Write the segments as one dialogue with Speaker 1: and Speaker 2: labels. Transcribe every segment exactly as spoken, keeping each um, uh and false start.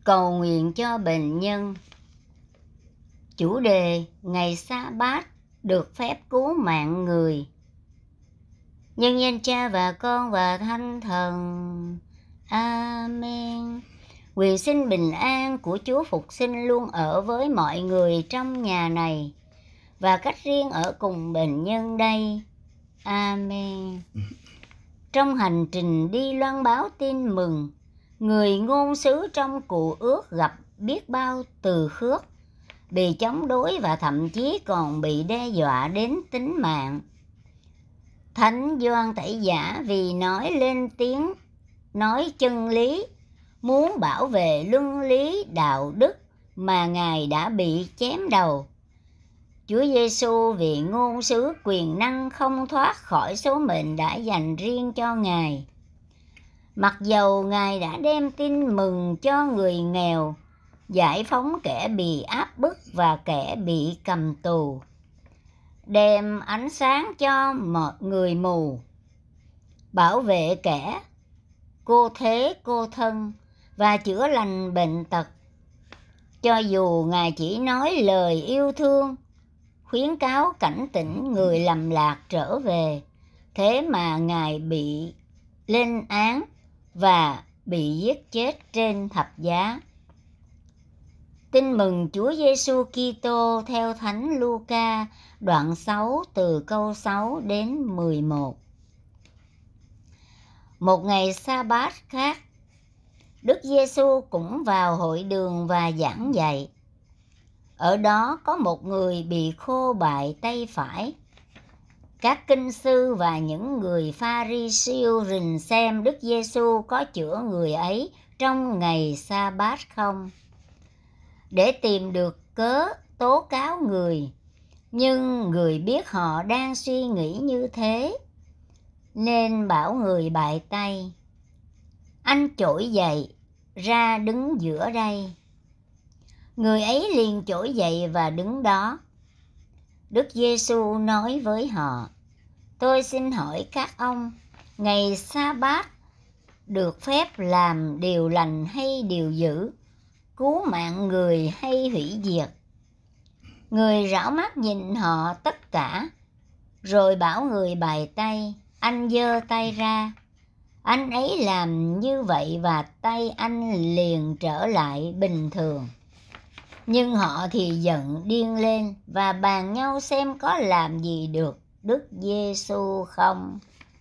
Speaker 1: cầu nguyện cho bệnh nhân. Chủ đề ngày Sa-bát được phép cứu mạng người. Nhân danh Cha và Con và Thánh Thần. Amen. Nguyện xin bình an của Chúa Phục Sinh luôn ở với mọi người trong nhà này và cách riêng ở cùng bệnh nhân đây. Amen. Trong hành trình đi loan báo tin mừng, người ngôn sứ trong Cựu Ước gặp biết bao từ khước, bị chống đối và thậm chí còn bị đe dọa đến tính mạng. Thánh Gioan Tẩy Giả vì nói lên tiếng nói chân lý, muốn bảo vệ luân lý đạo đức mà Ngài đã bị chém đầu. Chúa Giêsu vì ngôn sứ quyền năng không thoát khỏi số mệnh đã dành riêng cho Ngài. Mặc dầu Ngài đã đem tin mừng cho người nghèo, giải phóng kẻ bị áp bức và kẻ bị cầm tù, đem ánh sáng cho mọi người mù, bảo vệ kẻ cô thế cô thân và chữa lành bệnh tật. Cho dù Ngài chỉ nói lời yêu thương, khuyến cáo cảnh tỉnh người lầm lạc trở về, thế mà Ngài bị lên án và bị giết chết trên thập giá. Tin mừng Chúa Giêsu Kitô theo Thánh Luca, đoạn sáu từ câu sáu đến mười một. Một ngày Sa-bát khác, Đức Giêsu cũng vào hội đường và giảng dạy. Ở đó có một người bị khô bại tay phải. Các kinh sư và những người Pha-ri-siêu rình xem Đức Giêsu có chữa người ấy trong ngày Sa-bát không, để tìm được cớ tố cáo người. Nhưng người biết họ đang suy nghĩ như thế, nên bảo người bại tay: anh trỗi dậy, ra đứng giữa đây. Người ấy liền trỗi dậy và đứng đó. Đức Giêsu nói với họ: tôi xin hỏi các ông, ngày Sa-bát được phép làm điều lành hay điều dữ, cứu mạng người hay hủy diệt? Người rảo mắt nhìn họ tất cả, rồi bảo người bày tay: anh giơ tay ra. Anh ấy làm như vậy và tay anh liền trở lại bình thường. Nhưng họ thì giận điên lên và bàn nhau xem có làm gì được Đức Giêsu không.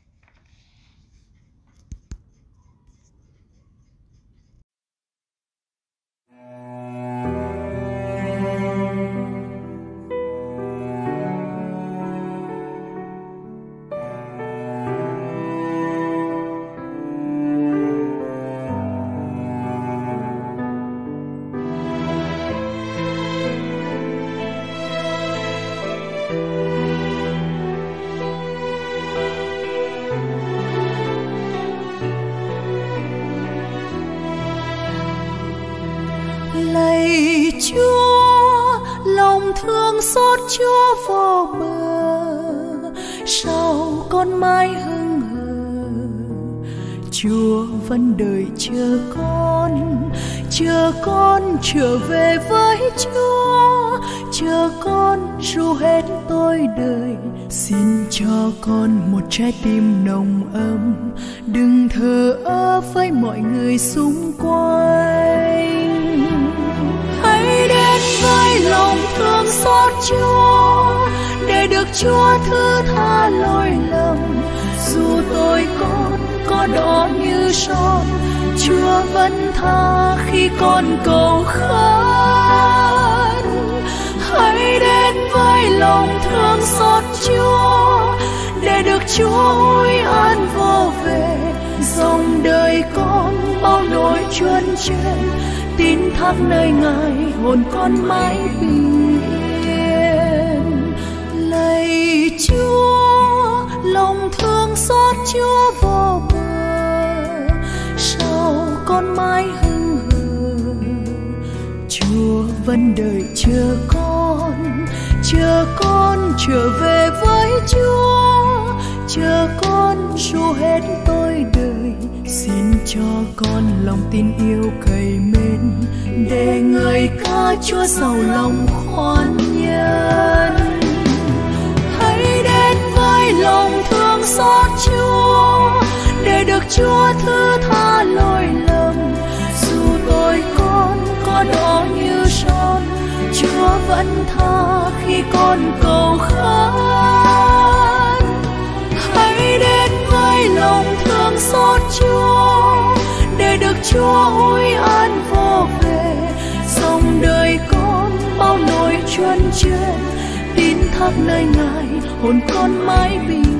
Speaker 2: Lạy Chúa, lòng thương xót Chúa vô bờ, sao con mãi hững hờ? Chúa vẫn đợi chờ con, chờ con trở về với Chúa, chờ con ru hết tôi đời. Xin cho con một trái tim nồng ấm, đừng thờ ơ với mọi người xung quanh. Hãy đến với lòng thương xót Chúa, để được Chúa thứ tha lỗi lầm. Dù tôi con có đỏ như son, Chúa vẫn tha khi con cầu khẩn. Hãy đến với lòng thương xót Chúa, để được Chúa ôi an vô về. Dòng đời con bao nỗi chuân chén, tin thác nơi Ngài hồn con mãi bình yên. Lạy Chúa, lòng thương xót Chúa vô bờ, sao con mãi hững hờ? Chúa vẫn đợi chờ con, chờ con trở về với Chúa, chờ con ru hết tôi đời. Xin cho con lòng tin yêu cậy mến, để người ca Chúa giàu lòng khoan nhân. Hãy đến với lòng thương xót Chúa, để được Chúa thứ tha lỗi lầm. Dù tôi con có đỏ như son, Chúa vẫn tha khi con cầu khấn. Hãy đến với lòng thương xót Chúa, để được Chúa ôi an vô về. Dòng đời con bao nỗi chuyên chuyên, tin thác nơi Ngài hồn con mãi bình yên.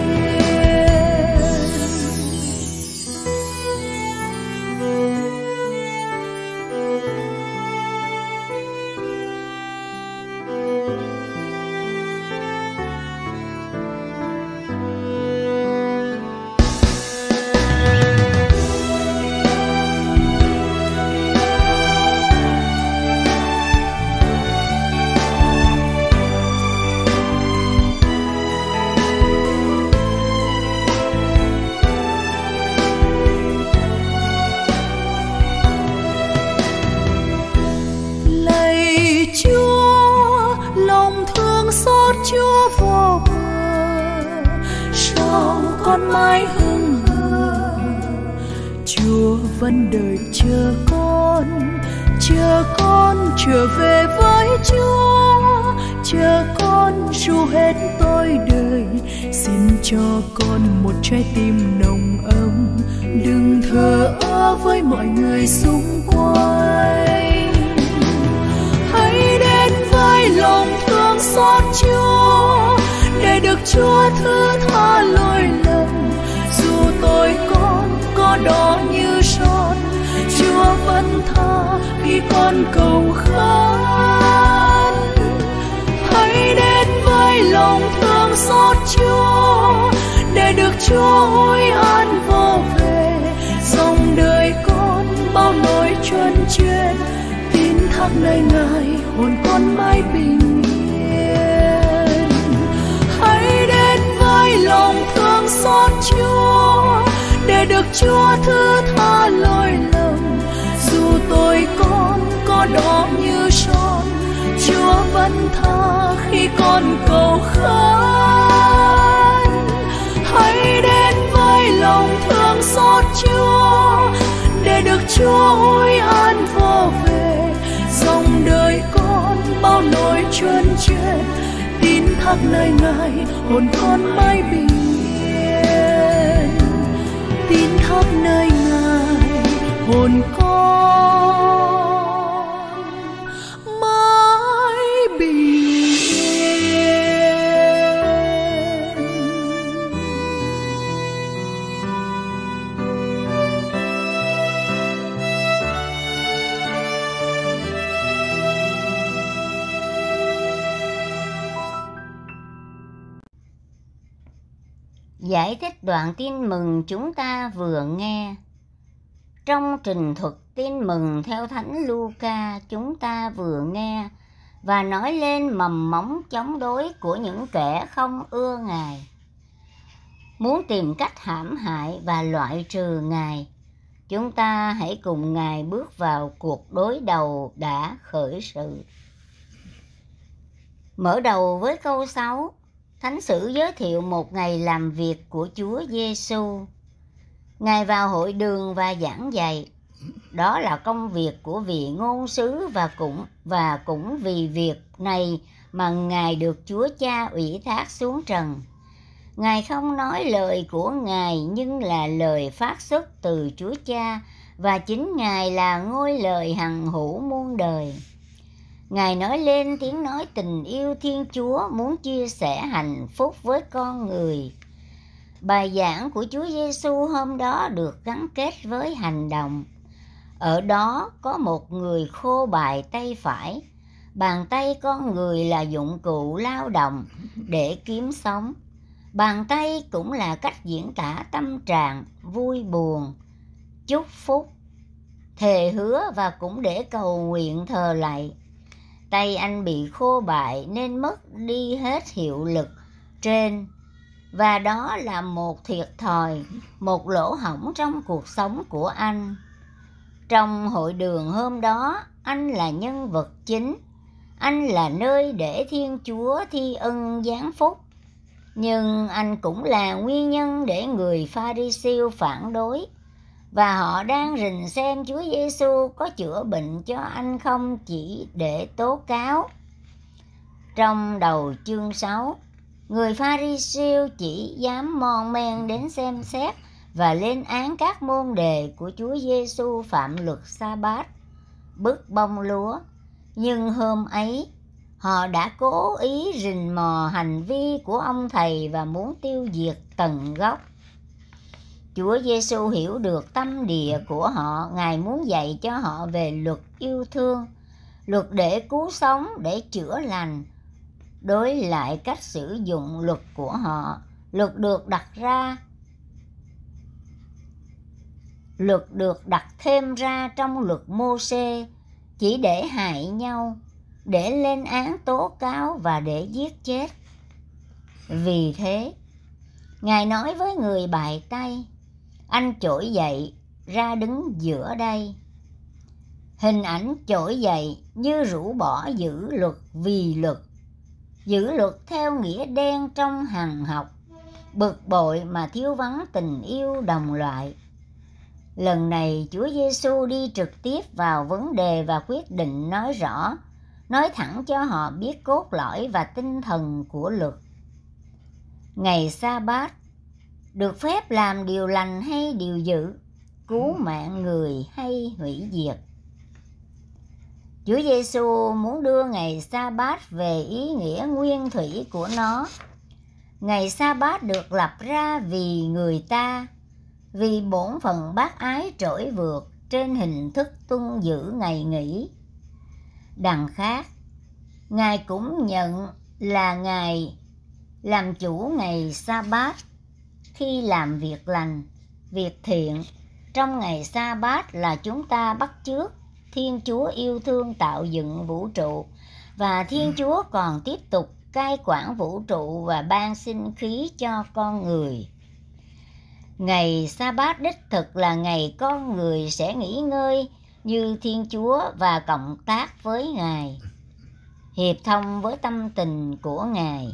Speaker 2: Chúa vô bờ, sao con mãi hững hờ? Chúa vẫn đợi chờ con, chờ con trở về với Chúa, chờ con dù hết tôi đời. Xin cho con một trái tim nồng ấm, đừng thờ ơ với mọi người xung quanh. Hãy đến với lòng thương xót Chúa, để được Chúa thứ tha lỗi lầm. Dù tôi con có đỏ như son, Chúa vẫn tha khi con cầu khấn. Hãy đến với lòng thương xót Chúa, để được Chúa ôi an vô về. Dòng đời con bao nỗi chuyên chuyên, tin thác nơi Ngài hồn con mãi bình yên. Hãy đến với lòng thương xót Chúa, để được Chúa thứ tha lỗi lầm. Dù tôi con có đỏ như son, Chúa vẫn tha khi con cầu khấn. Hãy đến với lòng thương xót Chúa, để được Chúa ôi an vô về. Dòng đời con bao nỗi chuyên chuyên, tin thác nơi Ngài hồn con mãi bình yên. Tin thác nơi Ngài hồn con mãi bình yên.
Speaker 1: Giải thích đoạn tin mừng chúng ta vừa nghe. Trong trình thuật tin mừng theo Thánh Luca chúng ta vừa nghe và nói lên mầm móng chống đối của những kẻ không ưa Ngài, muốn tìm cách hãm hại và loại trừ Ngài. Chúng ta hãy cùng Ngài bước vào cuộc đối đầu đã khởi sự. Mở đầu với câu sáu, Thánh sử giới thiệu một ngày làm việc của Chúa Giêsu. Ngài vào hội đường và giảng dạy. Đó là công việc của vị ngôn sứ và cũng và cũng vì việc này mà Ngài được Chúa Cha ủy thác xuống trần. Ngài không nói lời của Ngài nhưng là lời phát xuất từ Chúa Cha, và chính Ngài là ngôi lời hằng hữu muôn đời. Ngài nói lên tiếng nói tình yêu Thiên Chúa, muốn chia sẻ hạnh phúc với con người. Bài giảng của Chúa Giêsu hôm đó được gắn kết với hành động. Ở đó có một người khô bại tay phải. Bàn tay con người là dụng cụ lao động để kiếm sống. Bàn tay cũng là cách diễn tả tâm trạng vui buồn, chúc phúc, thề hứa và cũng để cầu nguyện thờ lạy. Tay anh bị khô bại nên mất đi hết hiệu lực trên và đó là một thiệt thòi, một lỗ hổng trong cuộc sống của anh. Trong hội đường hôm đó, anh là nhân vật chính, anh là nơi để Thiên Chúa thi ân giáng phúc, nhưng anh cũng là nguyên nhân để người Pha-ri-siêu phản đối, và họ đang rình xem Chúa Giêsu có chữa bệnh cho anh không chỉ để tố cáo. Trong đầu chương sáu, người Pha-ri-siêu chỉ dám mon men đến xem xét và lên án các môn đề của Chúa Giêsu phạm luật sa-bát, bứt bông lúa. Nhưng hôm ấy, họ đã cố ý rình mò hành vi của ông thầy và muốn tiêu diệt tận gốc. Chúa Giêsu hiểu được tâm địa của họ. Ngài muốn dạy cho họ về luật yêu thương, luật để cứu sống, để chữa lành. Đối lại cách sử dụng luật của họ, luật được đặt ra, luật được đặt thêm ra trong luật Mô-sê chỉ để hại nhau, để lên án tố cáo và để giết chết. Vì thế, Ngài nói với người bài Tây, anh trỗi dậy ra đứng giữa đây. Hình ảnh trỗi dậy như rũ bỏ giữ luật vì luật, giữ luật theo nghĩa đen trong hằng học, bực bội mà thiếu vắng tình yêu đồng loại. Lần này Chúa Giêsu đi trực tiếp vào vấn đề và quyết định nói rõ, nói thẳng cho họ biết cốt lõi và tinh thần của luật. Ngày sa-bát được phép làm điều lành hay điều dữ, cứu mạng người hay hủy diệt. Chúa Giêsu muốn đưa ngày sa-bát về ý nghĩa nguyên thủy của nó. Ngày sa-bát được lập ra vì người ta, vì bổn phận bác ái trỗi vượt trên hình thức tuân giữ ngày nghỉ. Đằng khác, Ngài cũng nhận là Ngài làm chủ ngày sa-bát khi làm việc lành, việc thiện. Trong ngày sa-bát là chúng ta bắt chước Thiên Chúa yêu thương tạo dựng vũ trụ, và Thiên Chúa còn tiếp tục cai quản vũ trụ và ban sinh khí cho con người. Ngày sa-bát đích thực là ngày con người sẽ nghỉ ngơi như Thiên Chúa và cộng tác với Ngài, hiệp thông với tâm tình của Ngài.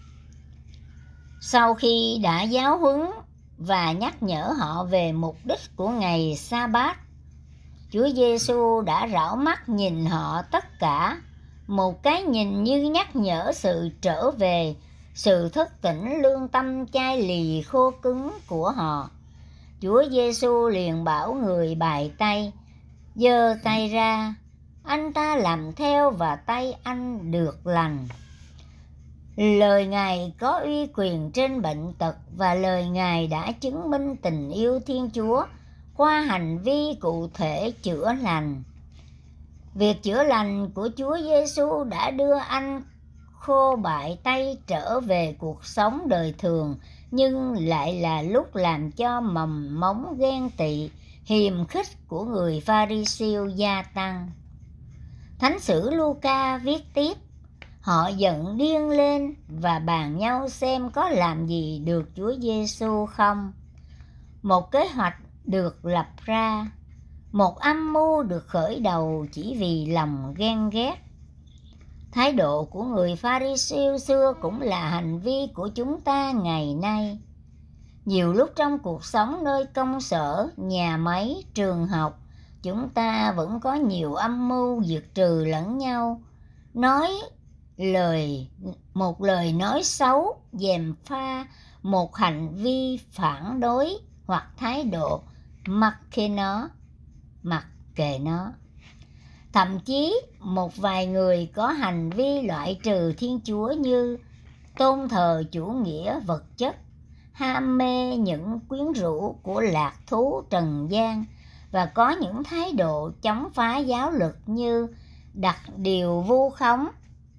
Speaker 1: Sau khi đã giáo huấn và nhắc nhở họ về mục đích của ngày sa-bát, Chúa Giêsu đã rảo mắt nhìn họ tất cả, một cái nhìn như nhắc nhở sự trở về, sự thức tỉnh lương tâm chai lì khô cứng của họ. Chúa Giêsu liền bảo người bài Tây, giơ tay ra, anh ta làm theo và tay anh được lành. Lời Ngài có uy quyền trên bệnh tật, và lời Ngài đã chứng minh tình yêu Thiên Chúa qua hành vi cụ thể chữa lành. Việc chữa lành của Chúa Giêsu đã đưa anh khô bại tay trở về cuộc sống đời thường, nhưng lại là lúc làm cho mầm móng ghen tị, hiềm khích của người Pha-ri-siêu gia tăng. Thánh sử Luca viết tiếp, họ giận điên lên và bàn nhau xem có làm gì được Chúa Giêsu không. Một kế hoạch được lập ra, một âm mưu được khởi đầu chỉ vì lòng ghen ghét. Thái độ của người Pha-ri-siêu xưa cũng là hành vi của chúng ta ngày nay. Nhiều lúc trong cuộc sống nơi công sở, nhà máy, trường học, chúng ta vẫn có nhiều âm mưu diệt trừ lẫn nhau, nói lời một lời nói xấu, gièm pha một hành vi phản đối hoặc thái độ mặc kệ nó, mặc kệ nó. Thậm chí một vài người có hành vi loại trừ Thiên Chúa như tôn thờ chủ nghĩa vật chất, ham mê những quyến rũ của lạc thú trần gian, và có những thái độ chống phá giáo luật như đặt điều vu khống,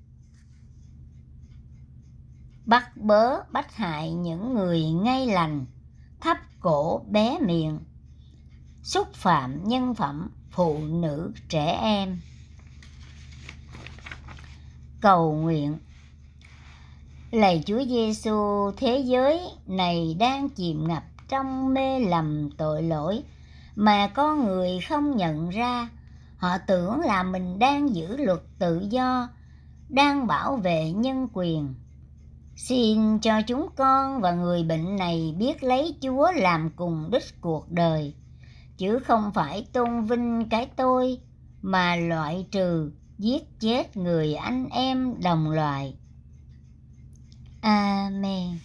Speaker 1: bắt bớ bách hại những người ngay lành, thấp cổ bé miệng, xúc phạm nhân phẩm phụ nữ trẻ em. Cầu nguyện. Lạy Chúa Giêsu, thế giới này đang chìm ngập trong mê lầm tội lỗi mà con người không nhận ra. Họ tưởng là mình đang giữ luật tự do, đang bảo vệ nhân quyền. Xin cho chúng con và người bệnh này biết lấy Chúa làm cùng đích cuộc đời, chứ không phải tôn vinh cái tôi mà loại trừ, giết chết người anh em đồng loại. Amen.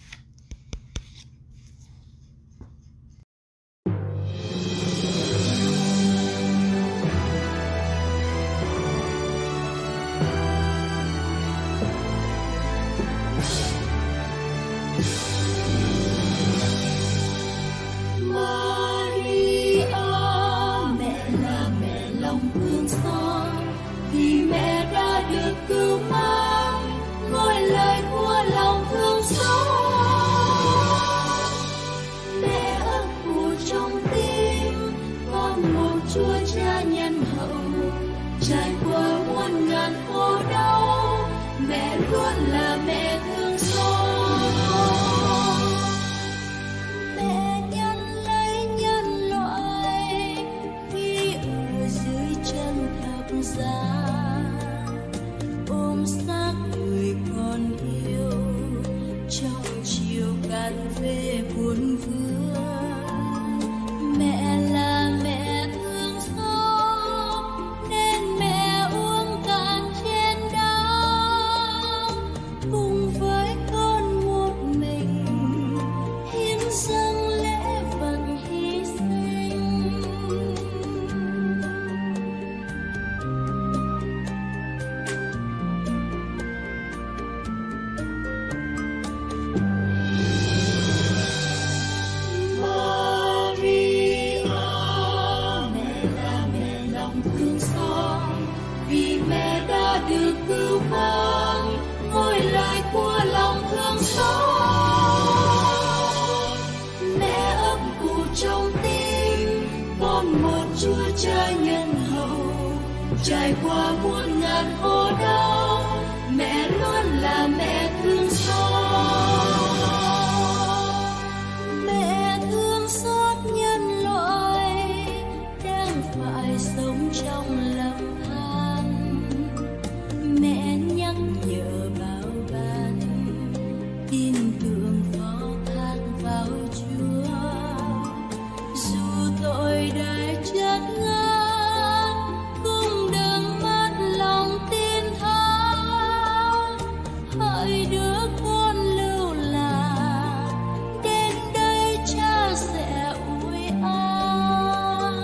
Speaker 2: Maria, mẹ là mẹ lòng thương xót, vì mẹ đã được cứu mang ngôi lời của lòng thương xót. Mẹ ấp ủ trong tim con một Chúa Cha nhân hậu, trải qua muôn ngàn khổ đau, mẹ luôn là mẹ thương xót. Mẹ nhân lấy nhân loại khi ở dưới chân thập giá, ôm xác người con yêu trong chiều cạn phê buồn vương. Mẹ là mẹ thương xót nên mẹ uống cạn chén đau, cùng với con một mình hiến dâng lễ vật hy sinh. Maria, mẹ là mẹ lòng thương xót, vì mẹ đã được cứu mang ngôi lời của lòng thương xót. Mẹ ấp ủ trong tim con một Chúa Cha nhân hậu, trải qua muôn ngàn khổ đau, mẹ luôn là mẹ thương xót. Mẹ thương xót nhân loại đang phải sống trong lầm than. Mẹ nhắc nhở bảo ban, tin tưởng phó thác vào Chúa. Dù tội đã chất ngất, cũng đừng mất lòng tin tha. Hỡi đứa con lưu lạc, đến đây Cha sẽ ủi an.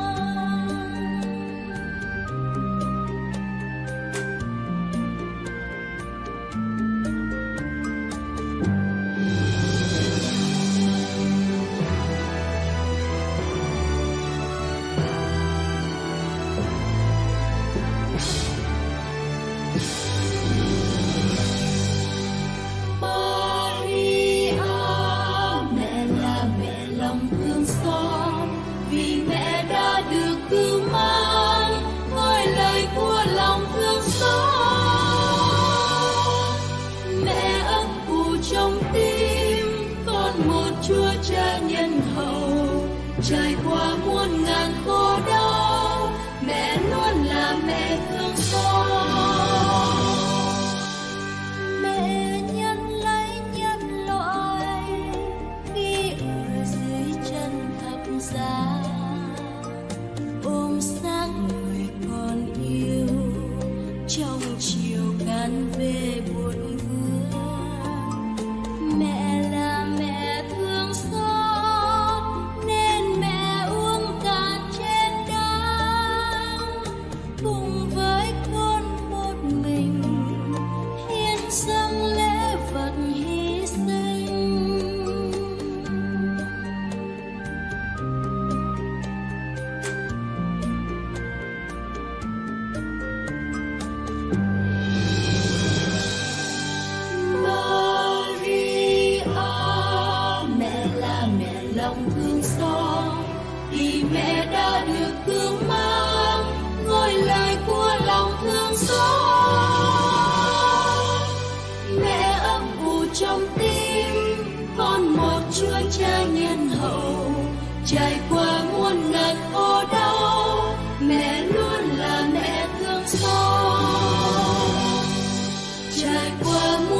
Speaker 2: Maria, mẹ là mẹ lòng thương xót, vì mẹ đã được cứu mang ngôi lời của lòng thương xót. Mẹ ấp ủ trong tim con một Chúa Cha nhân hậu, trải qua muôn ngàn khổ đau, mẹ luôn là mẹ thương xót. Mẹ nhân lấy nhân loại khi ở dưới chân thập giá, ôm xác người con yêu trong chiều cạn về buồn vương. Mẹ là mẹ thương xót nên mẹ uống cạn chén đau, cùng với con một mình hiến dâng lễ vật hy sinh. Maria, mẹ là mẹ lòng thương xót, vì mẹ đã được cứu mang ngôi lời của lòng thương xót. Mẹ ấp ủ trải qua muôn ngàn khổ đau, mẹ luôn là mẹ thương xót. Trải qua muôn